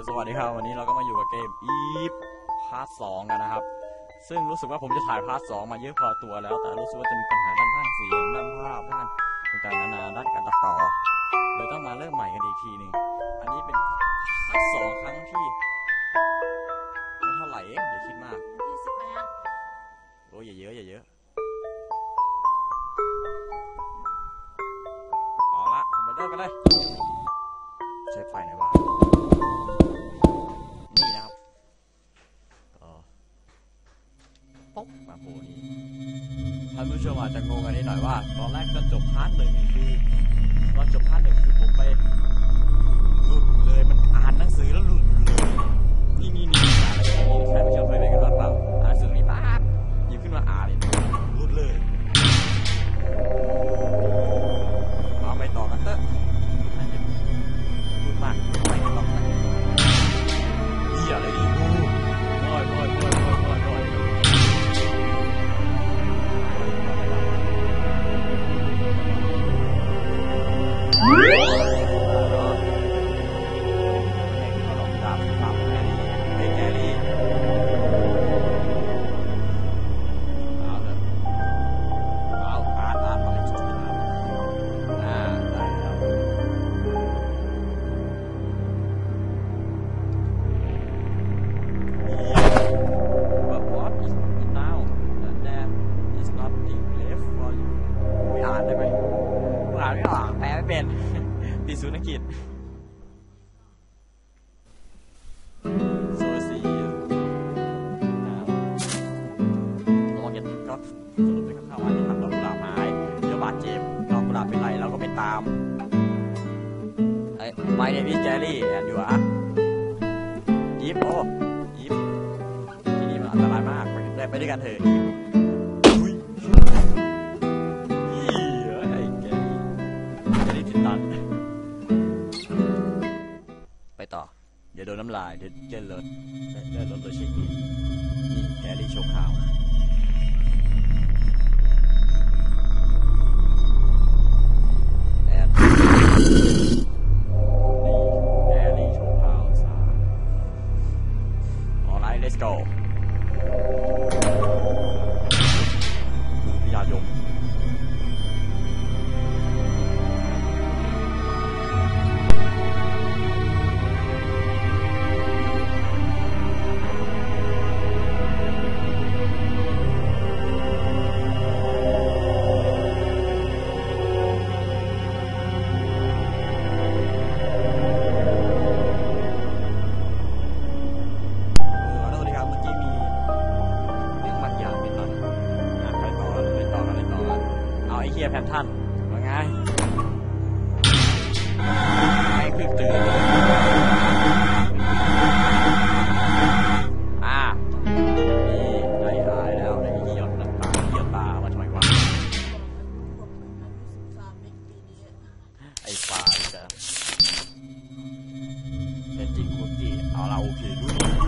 สวัสดีครับวันนี้เราก็มาอยู่กับเกมพาร์ท 2กันนะครับซึ่งรู้สึกว่าผมจะถ่ายพาร์ท 2มาเยอะพอตัวแล้วแต่รู้สึกว่าจะมีปัญหาด้านภาพเสียงด้านภาพด้านต่างๆนานาด้านการตัดต่อเลยต้องมาเริ่มใหม่กันอีกทีหนึ่งอันนี้เป็นพาร์ท 2ครั้งที่ไม่เท่าไหร่อย่าคิดมากโอ้ยอย่าเยอะเอาละทำไปเริ่มกันเลยใช้ไฟไหนวะนี่นะครับป๊อกมาโผล่นี่ท่านผู้ชมอาจจะงงกันนิดหน่อยว่าตอนแรกตอนจบพาร์ท 1คือตอนจบพาร์ท 1คือผมไปหลุดเลยมันอ่านหนังสือแล้วหลุดเลยนี่อะไรอย่างนี้ใครผู้ชมเคยเป็นกันบ้างเปล่าอ่านหนังสือนี่ปั๊บหยิบขึ้นมาอ่านเลยหลุดเลยเอาไปต่อกันเถอะพูดมากไม่ต้องอะไรดีกูน้อยติสุนกิจโซซีระวังอย่าก็สรุปด้วยกับข้าวว่าจะทำดอกกุหลาบหายเดี๋ยวบาดเจ็บดอกกุหลาบเป็นไรเราก็ไปตามไม่เนี่ยพี่แจรี่อยู่อ่ะยิปยิปที่นี่มันอันตรายมากไปด้วยกันเถอะต่อเดี๋ยวโดนน้ำลายเดี๋ยวเลื่อนรถโดยเช็คอินนี่แกรี่โชว์ข่าวนี่แกรี่โชว์ข่าวออนไลน์ let's go พิยายมแพนท่านว่าไงไม่คือตื่นนี่ได้หายแล้วในที่หยดน้ำตาเยี่ยตามาทำไมวะไอ้ปลาจะเป็นจริงคุกกี้เอาละโอเคดู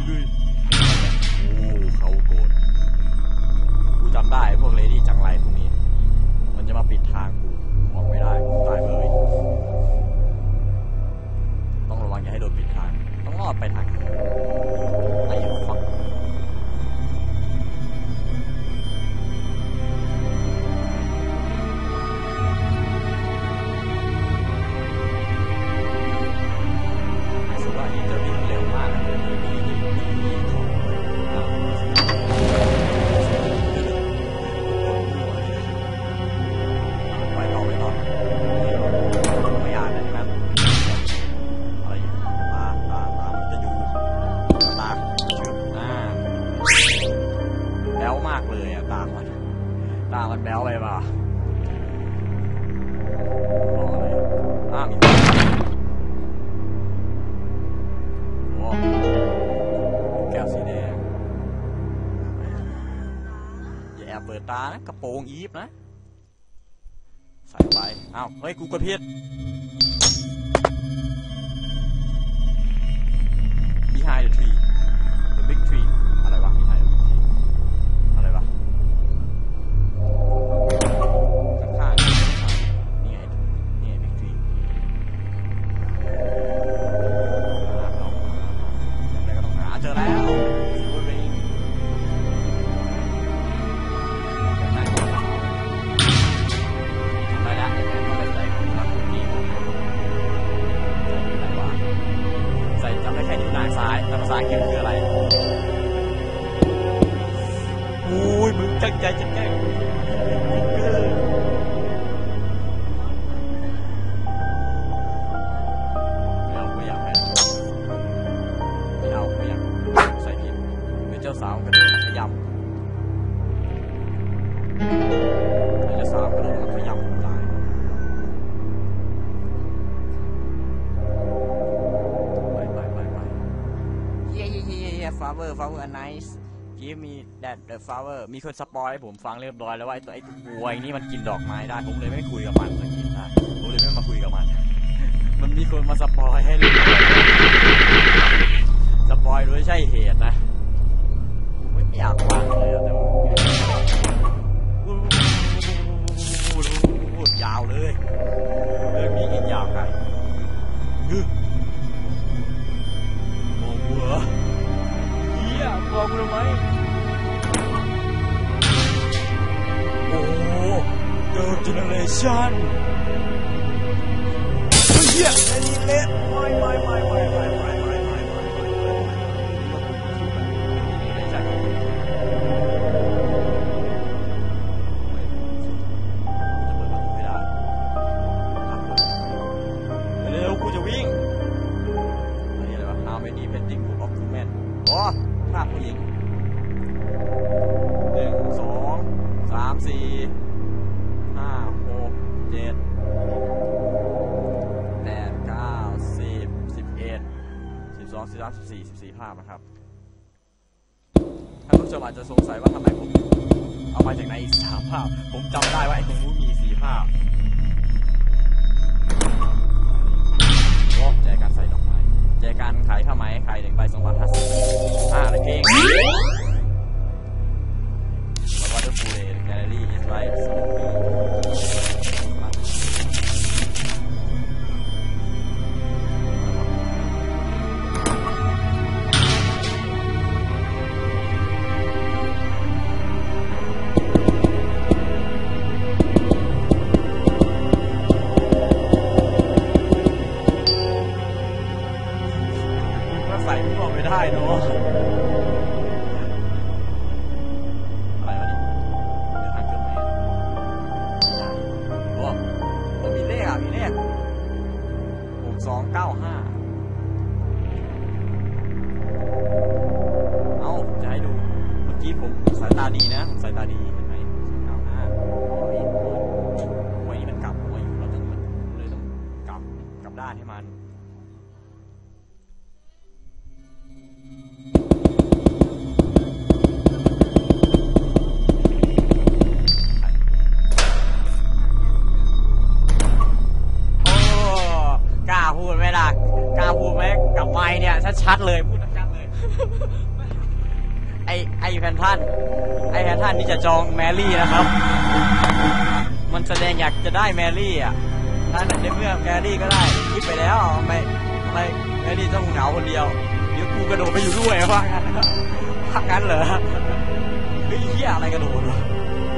โอ้เขาโกรธกูจำได้พวกเลดี้จังไรพวกนี้มันจะมาปิดทางกูออกไม่ได้กูตายเลยต้องระวังอย่าให้โดนปิดทางต้องรอดไปทางไอ้ฟังสุดว่าอินเตอร์วิ่งเร็วมากมากเลยอะตามันแบ๊วไปป่ะมีโอ้แก้วสีแดงอย่าแอบเปิดตานะกระโปรงอีฟนะใส่ไปอ้าวเฮ้ยกูกดผิด behind the tree the big tree อะไรวะ behind the tree อะไรวะข้างๆนี่ไง big tree ษาอังกฤษคืออะไรโอ้ยมึงจังใจจะแกล้งไม่อยากใส่ผิดเป็นเจ้าสาวกระโดดมาขยำเป็นเจ้าสาวกระโดดมาขยำตายflower nice give me that the flower มีคนสปอยให้ผมฟังเรียบร้อยแล้วว่าไอ้ตัวป่วยนี่มันกินดอกไม้ได้ผมเลยไม่คุยกับมันสักทีนะผมเลยไม่มาคุยกับมันมันมีคนมาสปอยให้เลยสปอยโดยใช่เหตุนะผมไม่อยากฟังเลยแต่พูดยาวเลยเรื่องนี้กินยาวกันโอ้โหบอกรู้ไหมโอ้เกิร์ลเจเนเรชั่นเฮียไอ้นี่เละไม่เร็วกูจะวิ่งอันนี้อะไรวะ How many painting book of women โอ้ภาพผู้หญิง1 2 3 4 5 6 7 8 9 10 11 12 13 14 ภาพนะครับท่านผู้ชมอาจจะสงสัยว่าทำไมผมเอามาจากไหนอีก3 ภาพผมจำได้ว่าไอ้ตรงนู้นมี4 ภาพแจกันใส่ดอกไม้แจกันขายผ้าไหมขาย1 ใบ 2 บาท 50แล้วเพลงWonderful Day Gallery is right Smoking ก็ใส่พวกไม่ได้เนาะ295เอาจะให้ดูเมื่อกี้ผมสายตาดีนะผมสายตาดีเห็นไหม295ไว้นี่มันกลับหัวอยู่เราต้องเลยต้องกลับด้านให้มันพูดไหมล่ะกล้าพูดไหมกับไมค์เนี่ยชัดๆเลยพูดชัดๆเลยไอ้แพนท่านนี่จะจองแมรี่นะครับมันแสดงอยากจะได้แมรี่อ่ะท่านในเมื่อแมรี่ก็ได้คิดไปแล้วทำไมแมรี่ต้องเหงาคนเดียวเดี๋ยวกูกระโดดไปอยู่ด้วยว่างั้นเหรอเฮ้ยเหี้ยอะไรกระโดดวะ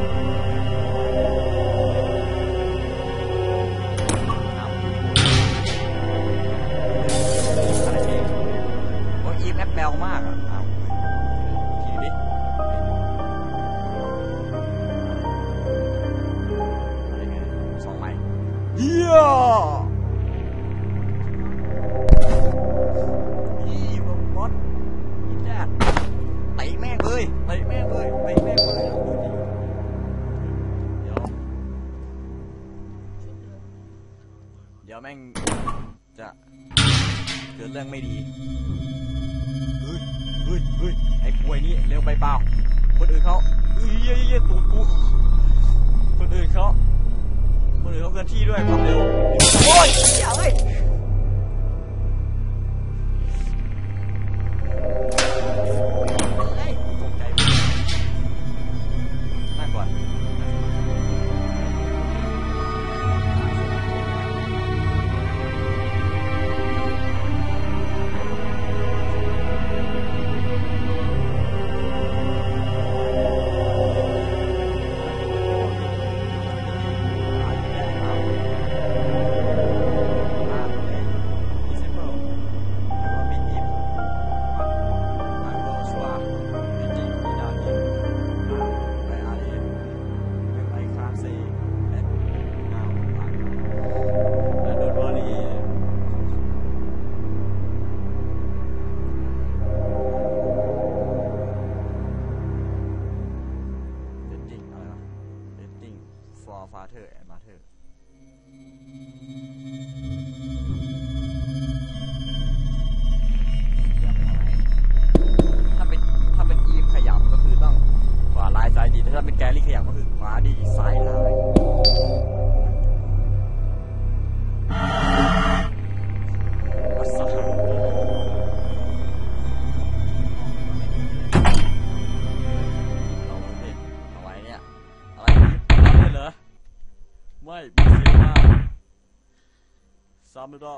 แอปแมวมากอ่ะขี่ดิอะไรเงี้ย2 ไม้เยี่ยยี่บอสยินแดดเตะแม่งเลยเดี๋ยวแม่งจะเกิดเรื่องไม่ดีเฮ้ยไอ้ป่วยนี่เร็วไปเปล่าคนอื่นเขาตูดกูคนอื่นเขาเคลื่อนที่ด้วยความเร็วโอ้ยอย่าเลยตกใจนั่งก่อนไม่ได้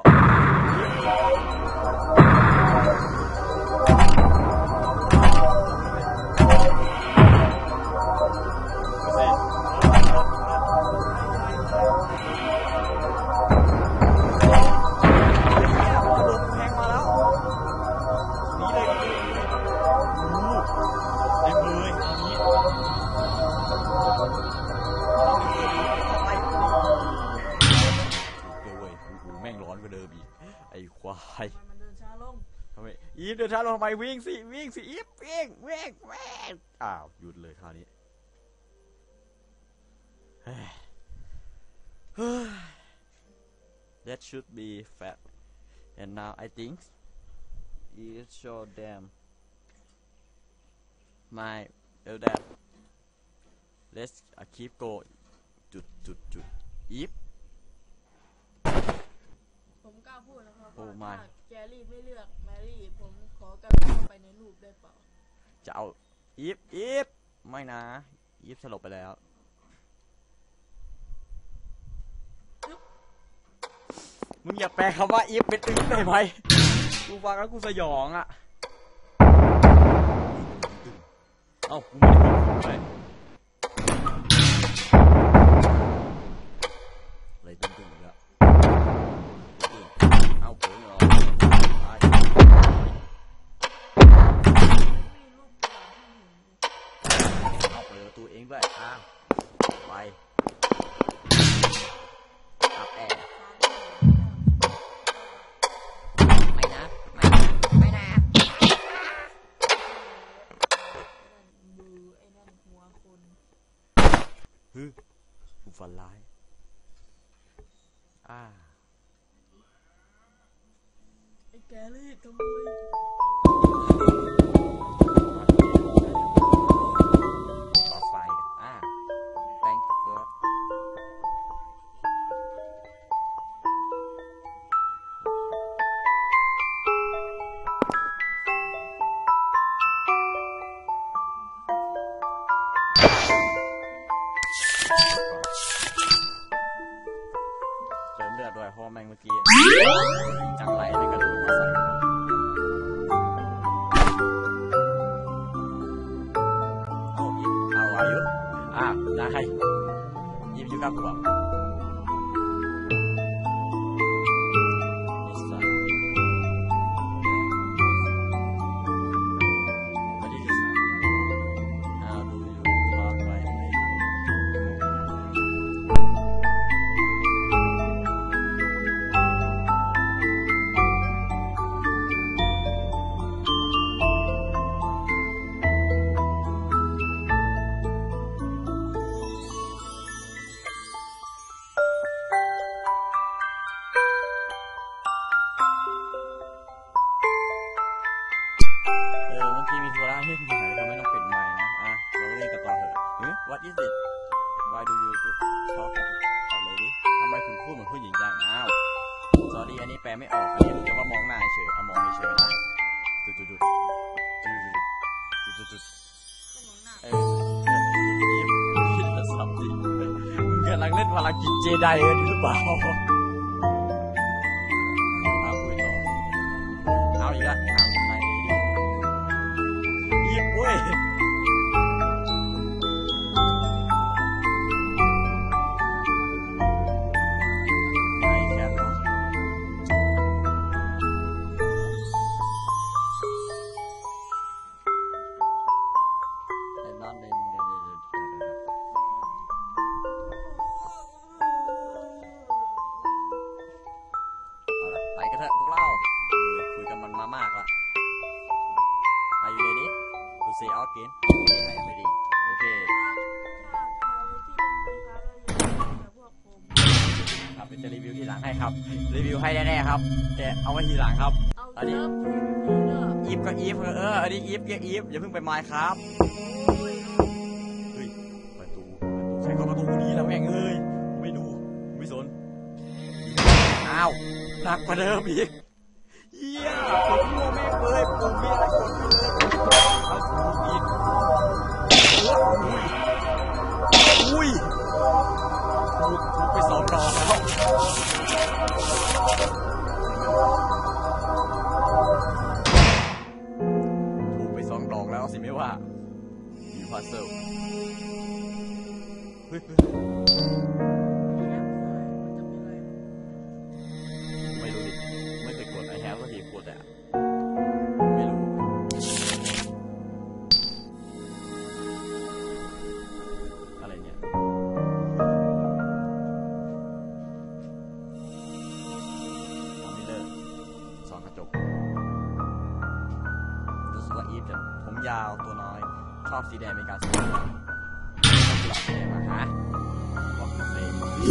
ไอ้ควายมันเดินช้าลงทำไมอีฟเดินช้าลงทำไมวิ่งสิอีฟวิ่งอ้าวหยุดเลยคราวนี้that should be fat and now I think it show them my that let's keep go จุดอีฟผมกล้าพูดนะครับว่าถ้าแกรี่ไม่เลือกแมรี่ผมขอกลับเข้าไปในรูปได้เปล่าจะเอาอีฟไม่นะอีฟสลบไปแล้วมึงอย่าแปลคำว่าอีฟเป็นตึ้งได้ไหมกูฟังแล้วกูสยองอ่ะเอ้ากูไม่ได้พูดไปอะไรตึ้งอีกแล้วเอาเผลอเหรอเอาเปิดประตูเองด้วยไปอับแอร์ไม่นะดูไอ้นั่นหัวคนกูฝันร้ายไอ้แกรี่ทำไมต่อไฟthank you เติมเลือดด้วยเพราะแม่งเมื่อกี้จังไรในกระดูกมาใส่โอ้ยิบเอาอายุได้ยิบอยู่กับกูเมื่อกี้มีธุระที่ไหนเราไม่ต้องปิดไมค์นะเราเล่นกันต่อเถอะ What is it Why do you talk already ทำไมถึงพูดเหมือนผู้หญิงจังsorry อันนี้แปลไม่ออกอันนี้จะว่ามองหน้าเฉยมองเฉยได้จุดคิดว่าสับจริงกำลังเล่นภารกิจเจไดหรือเปล่าเอาอีกแล้วยิบเว้ยไอ้แคทเนาะไอ้บ้านเป็นเอาละไปกันเถอะพวกเราคุยกันมันมากละAre you ready to say out again? I am ready. Okay. ครับเป็นจะรีวิวทีหลังให้ครับรีวิวให้แน่ๆครับแต่เอาไว้ทีหลังครับอันนี้อีฟก็อีฟอันนี้อีฟเรียกอีฟอย่าเพิ่งไปไมค์ครับเฮ้ยประตูใครก็ประตูนี้แล้วแม่งเอ้ยไม่ดูไม่สนอ้าวหนักกว่าเดิมอีกเยี่ยผมโง่แม่งเลยผมมีอะไรกดไปเลยเอาถูกอีกอุ้ยถูกไป2 ดอกแล้วเซิลเฮ้ย ไม่รู้ดิ ไม่เคยกดไอแฮปก็ทีกดแต่ไม่รู้อะไรเนี่ยมอนิเตอร์ส่องกระจกรู้สึกว่าอีฟจะผมยาวตัวน้อยชอบสีแดงเป็นการสีแดงหลับเลยมาฮะบอกมาเซ่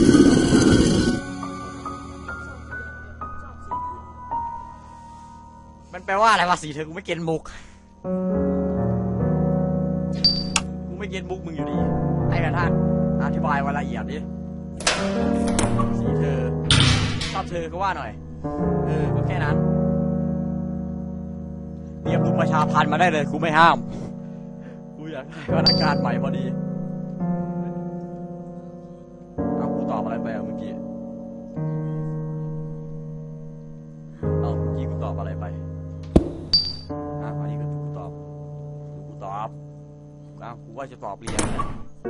มันแปลว่าอะไรวะสีเธอกูไม่เก็ตมุกกูไม่เก็ตมุกมึงอยู่ดีไอ้กระทั่งอธิบายวันละเอียดดิสีเธอชอบเธอก็ว่าหน่อยก็แค่นั้นเรียกลุงประชาพันธ์มาได้เลยกูไม่ห้ามกูอยากได้พนักงานใหม่พอดีเอากูตอบอะไรไปเมื่อกี้กูตอบอะไรไปอันนี้ก็กูตอบกูว่าจะตอบเรียนนะ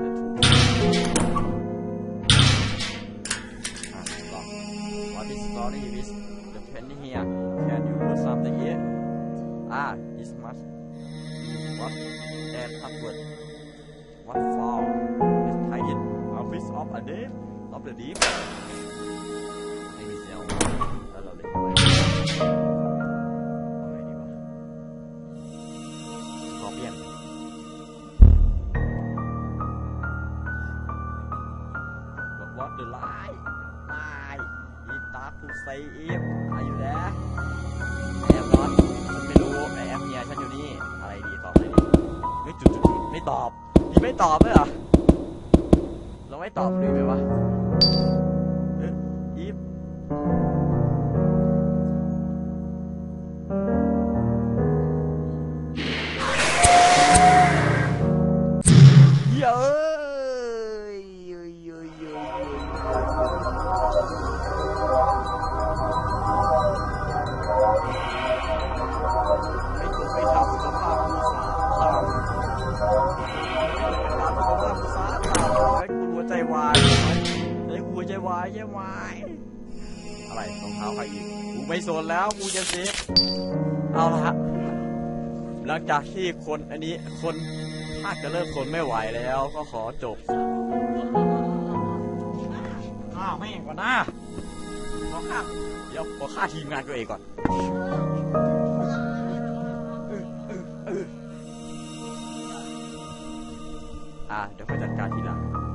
ถูกWhat is story with the penny here Can you do something here This must be what that password What for Let's try it Office of a deep of the deep ไม่มีเสียงแล้วเราเล่นไปWhat the lie It start to say if Are you there I am not ฉันไม่รู้ไอแอมเฮียฉันอยู่นี่อะไรดีตอบอะไรดีไม่จุดไม่ตอบนี่ไม่ตอบเลยเหรอเราไม่ตอบเลยไหมวะifเย้อะไรรองเท้าใครอีกกูไม่สนแล้วกูจะเซฟเอาละหลังจากที่คนอันนี้คนถ้าจะเริ่มทนไม่ไหวแล้วก็ขอจบไม่เห็นก่อนนะเดี๋ยวขอฆ่าทีมงานตัวเองก่อนเดี๋ยวค่อยจัดการทีหลัง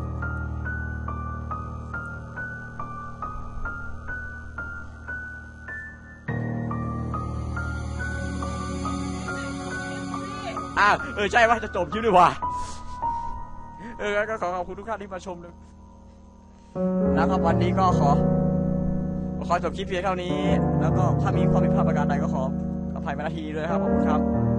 ใช่ว่าจะจบคลิปดีกว่าก็ขอขอบคุณทุกท่านที่มาชมเลยนะครับวันนี้ก็ขอจบคลิปเพียงเท่านี้แล้วก็ถ้ามีข้อผิดพลาดประการใดก็ขออภัยมาณที่นี้ด้วยครับขอบคุณครับ